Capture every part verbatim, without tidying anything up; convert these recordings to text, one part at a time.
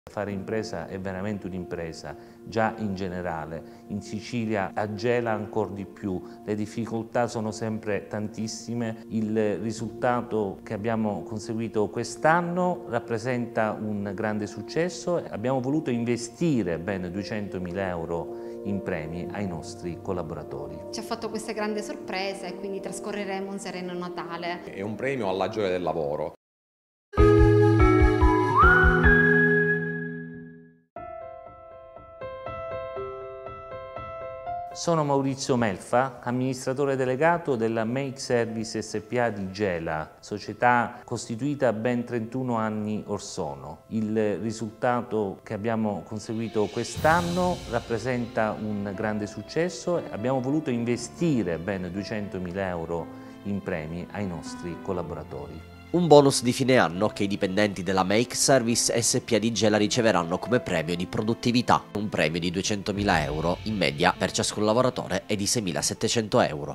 Fare impresa è veramente un'impresa, già in generale. In Sicilia a Gela ancora di più, le difficoltà sono sempre tantissime. Il risultato che abbiamo conseguito quest'anno rappresenta un grande successo. Abbiamo voluto investire ben duecentomila euro in premi ai nostri collaboratori. Ci ha fatto questa grande sorpresa e quindi trascorreremo un sereno Natale. È un premio alla gioia del lavoro. Sono Maurizio Melfa, amministratore delegato della Make Service S P A di Gela, società costituita ben trentuno anni or sono. Il risultato che abbiamo conseguito quest'anno rappresenta un grande successo. Abbiamo voluto investire ben duecentomila euro in premi ai nostri collaboratori. Un bonus di fine anno che i dipendenti della Make Service S P A di Gela riceveranno come premio di produttività, un premio di duecentomila euro in media per ciascun lavoratore e di seimilasettecento euro.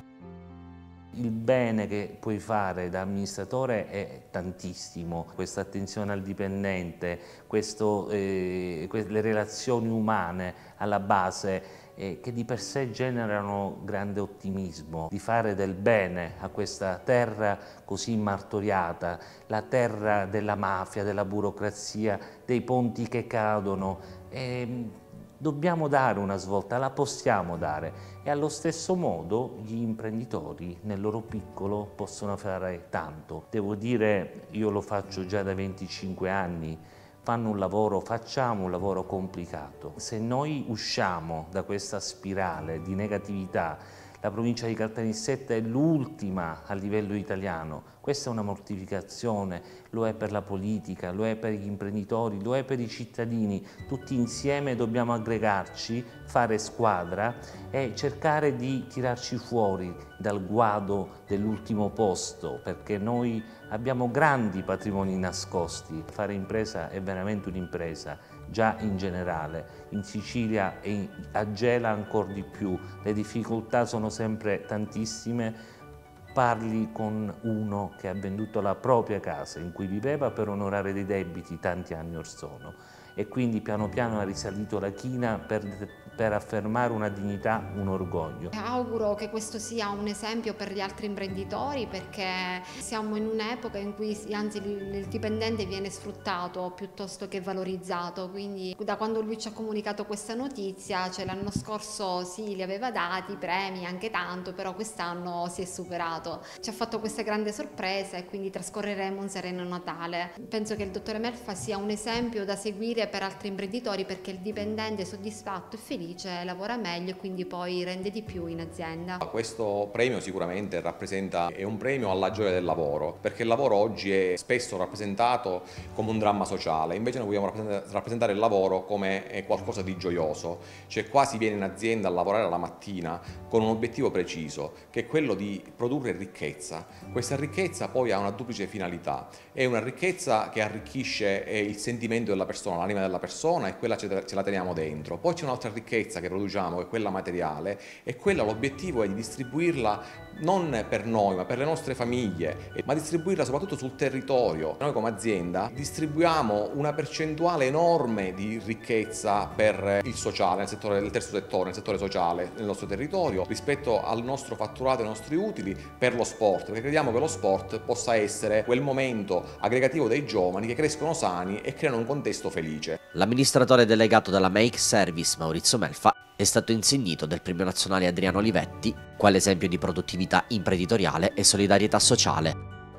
Il bene che puoi fare da amministratore è tantissimo, questa attenzione al dipendente, questo, eh, le relazioni umane alla base eh, che di per sé generano grande ottimismo, di fare del bene a questa terra così martoriata, la terra della mafia, della burocrazia, dei ponti che cadono. E, dobbiamo dare una svolta, la possiamo dare e allo stesso modo gli imprenditori nel loro piccolo possono fare tanto. Devo dire, io lo faccio già da venticinque anni, fanno un lavoro, facciamo un lavoro complicato. Se noi usciamo da questa spirale di negatività, la provincia di Caltanissetta è l'ultima a livello italiano. Questa è una mortificazione, lo è per la politica, lo è per gli imprenditori, lo è per i cittadini. Tutti insieme dobbiamo aggregarci, fare squadra e cercare di tirarci fuori dal guado dell'ultimo posto, perché noi abbiamo grandi patrimoni nascosti. Fare impresa è veramente un'impresa, già in generale. In Sicilia e a Gela ancora di più, le difficoltà sono sempre tantissime. Parli con uno che ha venduto la propria casa in cui viveva per onorare dei debiti tanti anni or sono e quindi piano piano ha risalito la china per, per affermare una dignità, un orgoglio. Auguro che questo sia un esempio per gli altri imprenditori, perché siamo in un'epoca in cui anzi il dipendente viene sfruttato piuttosto che valorizzato, quindi da quando lui ci ha comunicato questa notizia, cioè l'anno scorso sì, li aveva dati, premi anche tanto, però quest'anno si è superato. Ci ha fatto questa grande sorpresa e quindi trascorreremo un sereno Natale. Penso che il dottore Melfa sia un esempio da seguire per altri imprenditori, perché il dipendente soddisfatto e felice lavora meglio e quindi poi rende di più in azienda. Questo premio sicuramente rappresenta, è un premio alla gioia del lavoro, perché il lavoro oggi è spesso rappresentato come un dramma sociale, invece noi vogliamo rappresentare il lavoro come qualcosa di gioioso, cioè qua si viene in azienda a lavorare la mattina con un obiettivo preciso, che è quello di produrre ricchezza. Questa ricchezza poi ha una duplice finalità, è una ricchezza che arricchisce il sentimento della persona, l'anima della persona, e quella ce la teniamo dentro. Poi c'è un'altra ricchezza che produciamo, che è quella materiale, e quella l'obiettivo è di distribuirla non per noi ma per le nostre famiglie, ma distribuirla soprattutto sul territorio. Noi come azienda distribuiamo una percentuale enorme di ricchezza per il sociale, nel settore del terzo settore, nel settore sociale nel nostro territorio, rispetto al nostro fatturato e ai nostri utili per lo sport, perché crediamo che lo sport possa essere quel momento aggregativo dei giovani che crescono sani e creano un contesto felice. L'amministratore delegato della Make Service Maurizio Melfa è stato insignito del premio nazionale Adriano Olivetti, quale esempio di produttività imprenditoriale e solidarietà sociale.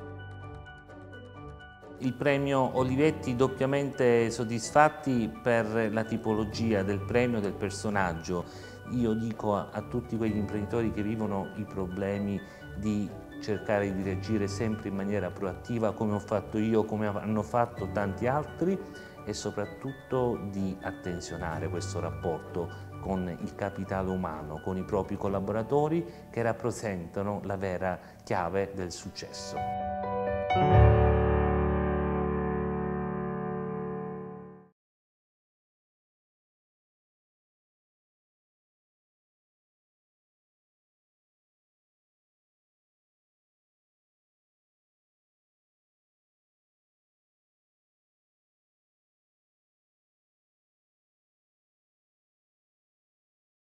Il premio Olivetti doppiamente soddisfatti per la tipologia del premio, del personaggio. Io dico a, a tutti quegli imprenditori che vivono i problemi di cercare di reagire sempre in maniera proattiva, come ho fatto io, come hanno fatto tanti altri, e soprattutto di attenzionare questo rapporto con il capitale umano, con i propri collaboratori che rappresentano la vera chiave del successo.